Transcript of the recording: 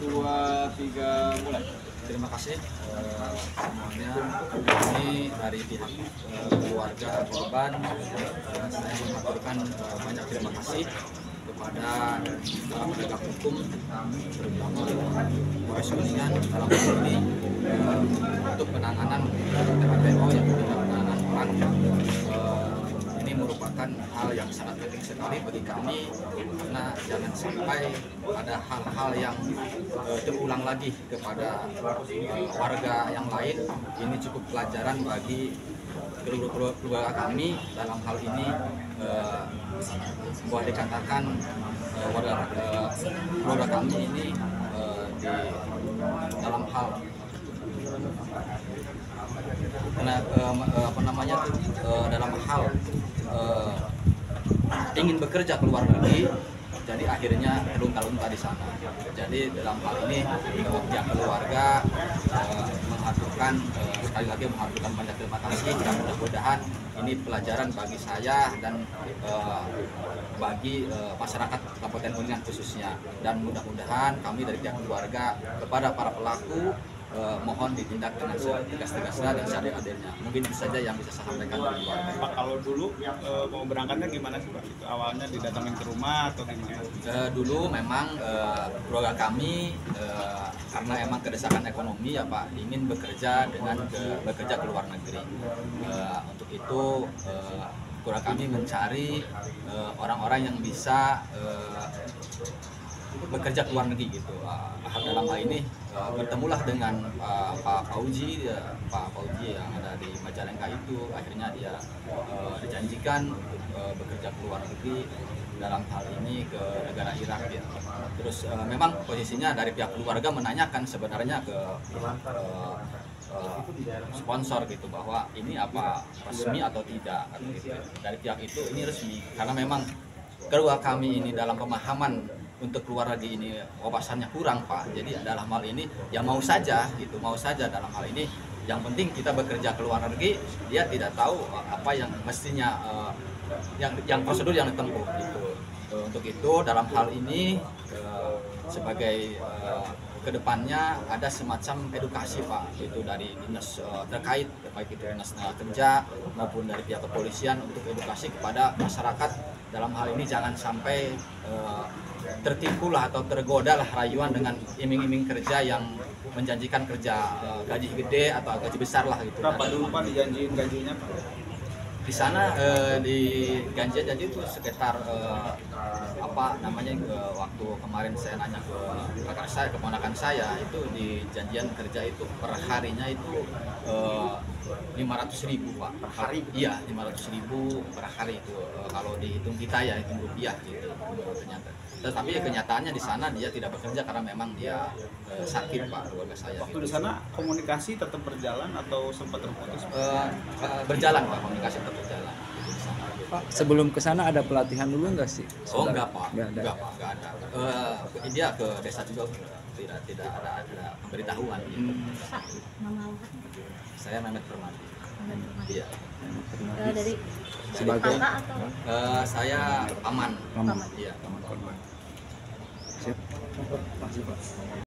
2, 3, mulai. Terima kasih semuanya. Ini dari pihak keluarga korban, saya mengaturkan banyak terima kasih kepada para penegak hukum, terutama Polres Kuningan dalam hal ini untuk penanganan TPPO yang tidak penanganan orang. Ini merupakan hal yang sangat penting sekali bagi kami karena jangan sampai ada hal-hal yang terulang lagi kepada warga yang lain. Ini cukup pelajaran bagi keluarga kami. Dalam hal ini boleh dikatakan keluarga kami ini di dalam hal dalam hal ingin bekerja ke luar negeri, jadi akhirnya terlunta-lunta di sana. Jadi dalam hal ini pihak keluarga mengaturkan sekali lagi mengaturkan banyak terima kasih, dan mudah-mudahan ini pelajaran bagi saya dan bagi masyarakat Kabupaten Kuningan khususnya. Dan mudah-mudahan kami dari pihak keluarga kepada para pelaku mohon ditindak dengan setegas-tegasnya dan seadil-adilnya. Mungkin itu saja yang bisa saya sampaikan dari keluarga. Pak, kalau dulu mau berangkatnya gimana sih Pak? Itu awalnya didatangin ke rumah atau gimana? Dulu memang keluarga kami karena emang kedesakan ekonomi ya Pak, ingin bekerja bekerja ke luar negeri. Untuk itu keluarga kami mencari orang-orang yang bisa bekerja ke luar negeri gitu. Dalam hal ini bertemulah dengan Pak Fauji yang ada di Majalengka itu. Akhirnya dia dijanjikan untuk bekerja ke luar negeri, dalam hal ini ke negara Irak ya. Terus memang posisinya dari pihak keluarga menanyakan sebenarnya ke sponsor gitu, bahwa ini apa resmi atau tidak gitu. Dari pihak itu ini resmi karena memang keluarga kami ini dalam pemahaman untuk keluar lagi ini wawasannya kurang Pak. Jadi dalam hal ini ya mau saja gitu, mau saja dalam hal ini. Yang penting kita bekerja ke luar negeri, dia tidak tahu apa yang mestinya yang prosedur yang ditempuh gitu. Untuk itu dalam hal ini sebagai kedepannya ada semacam edukasi Pak, itu dari dinas terkait, baik itu dinas tenaga kerja maupun dari pihak kepolisian, untuk edukasi kepada masyarakat dalam hal ini jangan sampai tertipu lah atau tergoda lah rayuan dengan iming-iming kerja yang menjanjikan kerja gaji gede atau gaji besar lah gitu. Berapa dulu Pak dijanjiin gajinya Pak? Di sana di janji itu sekitar waktu kemarin saya nanya ke kakak saya, keponakan saya, itu di janjian kerja itu per harinya itu 500.000 Pak per hari. Iya, 500.000 per hari itu kalau dihitung kita ya, hitung rupiah gitu ternyata. Tetapi kenyataannya di sana dia tidak bekerja karena memang dia sakit Pak, keluarga saya. Waktu di sana komunikasi tetap berjalan atau sempat terputus? Berjalan Pak, komunikasi tetap berjalan. Pak, sebelum ke sana ada pelatihan dulu nggak sih? Oh enggak Pak, enggak ada. Dia ke desa juga tidak ada pemberitahuan. Gitu. Saya Mehmet Permadi. Iya. Dari Sebagai kakak atau? Saya paman. paman. Iya. Paman korban. Siap. Makasih Pak.